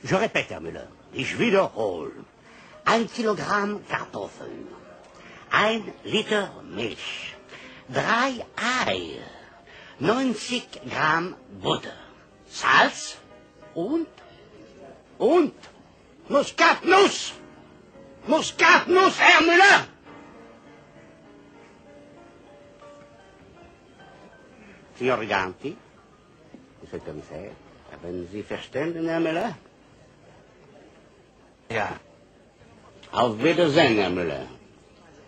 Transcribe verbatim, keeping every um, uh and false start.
Je répète, Herr Müller. Ich wiederhole. Ein Kilogramm Kartoffeln. Ein Liter Milch. Drei Eier. neunzig Gramm Butter. Salz. Und? Und? Muskatnuss. Muskatnuss, Herr Müller. Signor Ganti, Monsieur le Commissaire, haben Sie verstanden, Herr Müller? Ja. Auf Wiedersehen, Herr Müller.